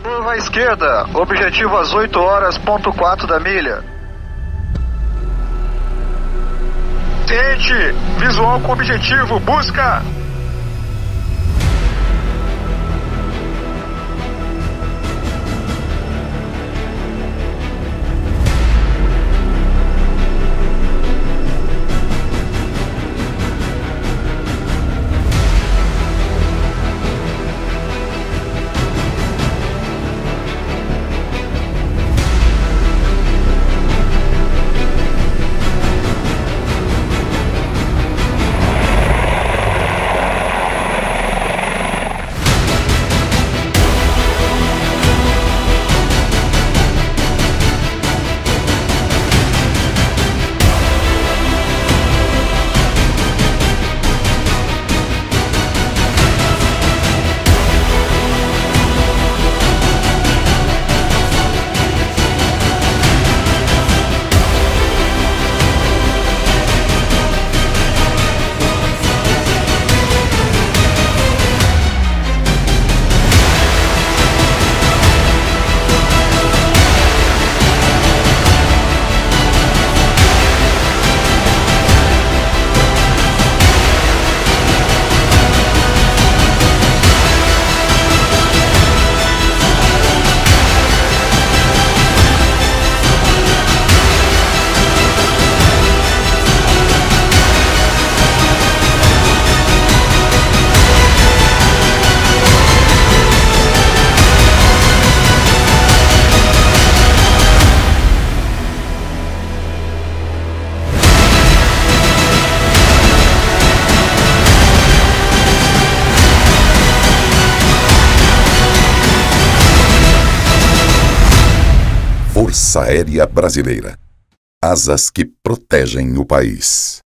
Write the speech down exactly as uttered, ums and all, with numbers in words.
Curva à esquerda, objetivo às oito horas, ponto quatro da milha. Tente, visual com objetivo, busca! Força Aérea Brasileira. Asas que protegem o país.